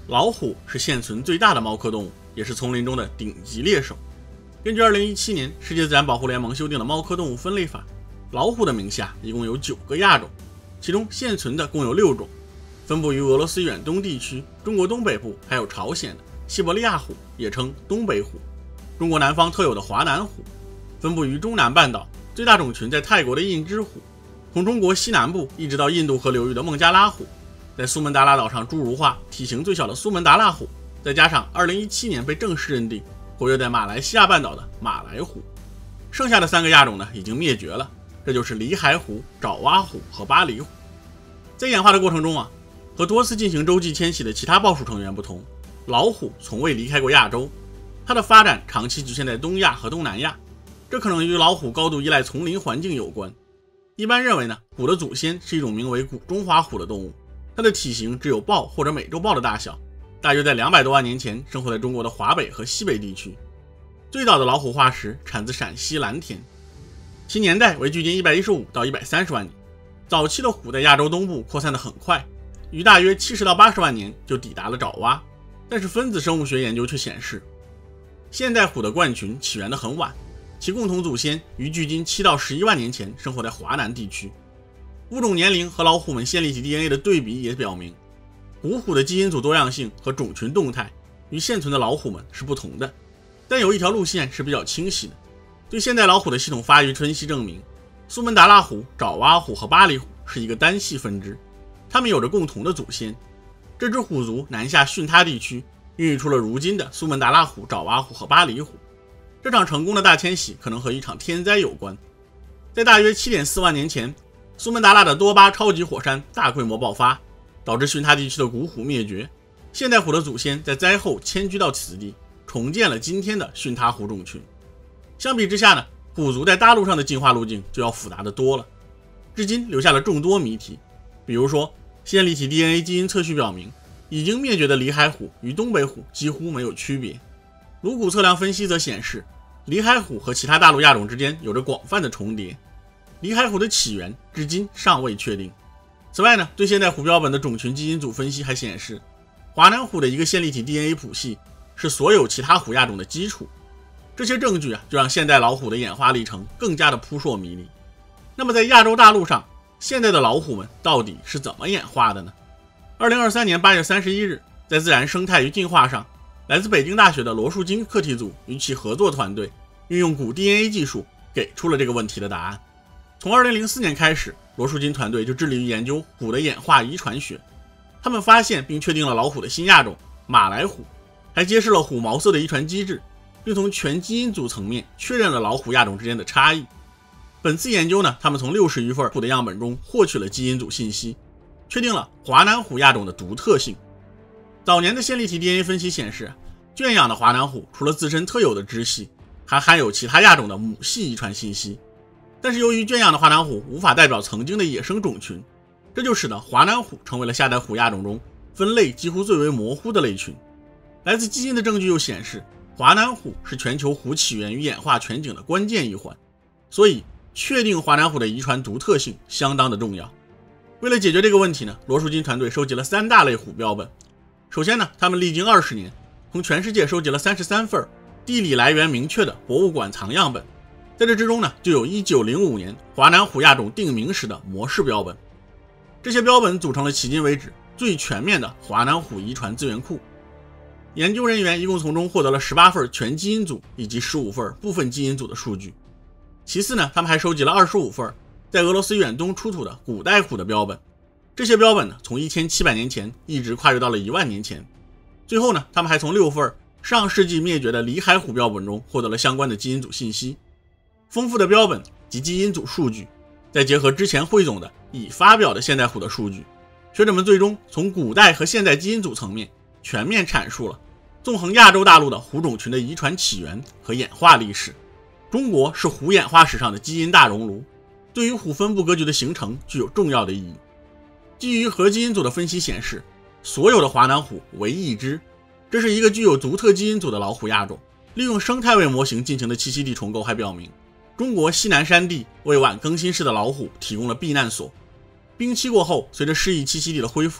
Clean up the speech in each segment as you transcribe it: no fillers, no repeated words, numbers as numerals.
老虎是现存最大的猫科动物，也是丛林中的顶级猎手。根据2017年世界自然保护联盟修订的猫科动物分类法，老虎的名下一共有9个亚种，其中现存的共有6种，分布于俄罗斯远东地区、中国东北部还有朝鲜的西伯利亚虎，也称东北虎；中国南方特有的华南虎，分布于中南半岛，最大种群在泰国的印支虎，从中国西南部一直到印度河流域的孟加拉虎，在苏门答腊岛上侏儒化体型最小的苏门答腊虎，再加上2017年被正式认定活跃在马来西亚半岛的马来虎。剩下的3个亚种呢已经灭绝了，这就是里海虎、爪哇虎和巴黎虎。在演化的过程中啊，和多次进行洲际迁徙的其他豹属成员不同，老虎从未离开过亚洲，它的发展长期局限在东亚和东南亚，这可能与老虎高度依赖丛林环境有关。一般认为呢，虎的祖先是一种名为古中华虎的动物，它的体型只有豹或者美洲豹的大小，大约在200多万年前生活在中国的华北和西北地区。最早的老虎化石产自陕西蓝田，其年代为距今115到130万年。早期的虎在亚洲东部扩散得很快，于大约70到80万年就抵达了爪哇，但是分子生物学研究却显示，现代虎的冠群起源得很晚，其共同祖先于距今7到11万年前生活在华南地区。物种年龄和老虎们线粒体 DNA 的对比也表明，古虎的基因组多样性和种群动态与现存的老虎们是不同的，但有一条路线是比较清晰的。对现代老虎的系统发育分析证明，苏门答腊虎、爪哇虎和巴黎虎是一个单系分支，它们有着共同的祖先。这支虎族南下巽他地区，孕育出了如今的苏门答腊虎、爪哇虎和巴黎虎。这场成功的大迁徙可能和一场天灾有关。在大约 7.4 万年前，苏门答腊的多巴超级火山大规模爆发，导致巽他地区的古虎灭绝。现代虎的祖先在灾后迁居到此地，重建了今天的巽他虎种群。相比之下呢，虎族在大陆上的进化路径就要复杂的多了，至今留下了众多谜题。比如说，线粒体 DNA 基因测序表明，已经灭绝的里海虎与东北虎几乎没有区别。颅骨测量分析则显示，里海虎和其他大陆亚种之间有着广泛的重叠。里海虎的起源至今尚未确定。此外呢，对现代虎标本的种群基因组分析还显示，华南虎的一个线粒体 DNA 谱系是所有其他虎亚种的基础。这些证据就让现代老虎的演化历程更加的扑朔迷离。那么在亚洲大陆上，现代的老虎们到底是怎么演化的呢？2023年8月31日，在《自然生态与进化》上，来自北京大学的罗树金课题组与其合作团队运用古 DNA 技术给出了这个问题的答案。从2004年开始，罗树金团队就致力于研究虎的演化遗传学。他们发现并确定了老虎的新亚种马来虎，还揭示了虎毛色的遗传机制，并从全基因组层面确认了老虎亚种之间的差异。本次研究呢，他们从60余份虎的样本中获取了基因组信息，确定了华南虎亚种的独特性。早年的线粒体 DNA 分析显示，圈养的华南虎除了自身特有的支系，还含有其他亚种的母系遗传信息。但是由于圈养的华南虎无法代表曾经的野生种群，这就使得华南虎成为了下代虎亚种中分类几乎最为模糊的类群。来自基因的证据又显示，华南虎是全球虎起源与演化全景的关键一环，所以确定华南虎的遗传独特性相当的重要。为了解决这个问题呢，罗树金团队收集了3大类虎标本。首先呢，他们历经20年，从全世界收集了33份地理来源明确的博物馆藏样本，在这之中呢，就有1905年华南虎亚种定名时的模式标本。这些标本组成了迄今为止最全面的华南虎遗传资源库。研究人员一共从中获得了18份全基因组以及15份部分基因组的数据。其次呢，他们还收集了25份在俄罗斯远东出土的古代虎的标本。这些标本呢，从1700年前一直跨越到了1万年前。最后呢，他们还从6份上世纪灭绝的里海虎标本中获得了相关的基因组信息。丰富的标本及基因组数据，再结合之前汇总的已发表的现代虎的数据，学者们最终从古代和现代基因组层面全面阐述了纵横亚洲大陆的虎种群的遗传起源和演化历史。中国是虎演化史上的基因大熔炉，对于虎分布格局的形成具有重要的意义。基于核基因组的分析显示，所有的华南虎为一只，这是一个具有独特基因组的老虎亚种。利用生态位模型进行的栖息地重构还表明，中国西南山地为晚更新世的老虎提供了避难所。冰期过后，随着适宜栖息地的恢复，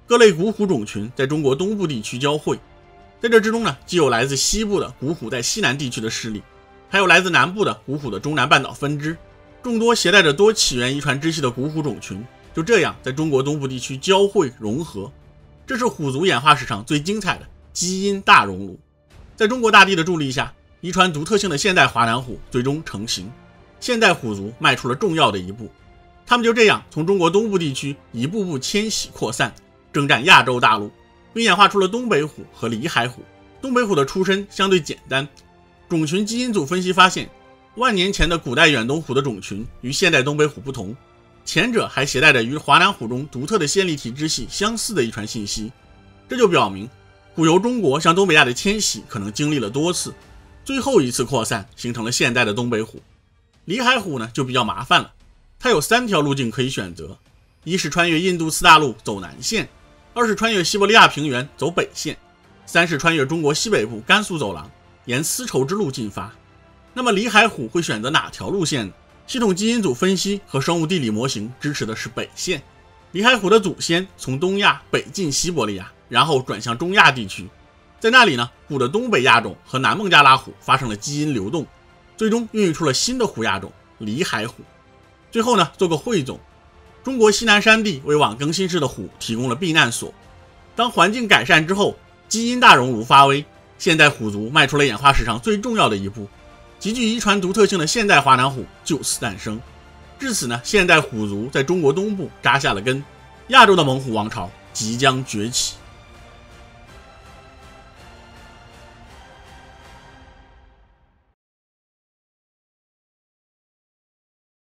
各类古虎种群在中国东部地区交汇。在这之中呢，既有来自西部的古虎在西南地区的势力，还有来自南部的古虎的中南半岛分支，众多携带着多起源遗传支系的古虎种群就这样在中国东部地区交汇融合。这是虎族演化史上最精彩的基因大熔炉。在中国大地的助力下，遗传独特性的现代华南虎最终成型，现代虎族迈出了重要的一步。他们就这样从中国东部地区一步步迁徙扩散，征战亚洲大陆，并演化出了东北虎和里海虎。东北虎的出身相对简单，种群基因组分析发现，万年前的古代远东虎的种群与现代东北虎不同，前者还携带着与华南虎中独特的线粒体支系相似的遗传信息。这就表明虎由中国向东北亚的迁徙可能经历了多次，最后一次扩散形成了现代的东北虎。里海虎呢就比较麻烦了，它有3条路径可以选择，一是穿越印度次大陆走南线，二是穿越西伯利亚平原走北线，三是穿越中国西北部甘肃走廊沿丝绸之路进发。那么里海虎会选择哪条路线呢？系统基因组分析和生物地理模型支持的是北线。里海虎的祖先从东亚北进西伯利亚，然后转向中亚地区，在那里呢，虎的东北亚种和南孟加拉虎发生了基因流动，最终孕育出了新的虎亚种里海虎。最后呢，做个汇总，中国西南山地为往更新世的虎提供了避难所。当环境改善之后，基因大熔炉发威，现代虎族迈出了演化史上最重要的一步，极具遗传独特性的现代华南虎就此诞生。至此呢，现代虎族在中国东部扎下了根，亚洲的猛虎王朝即将崛起。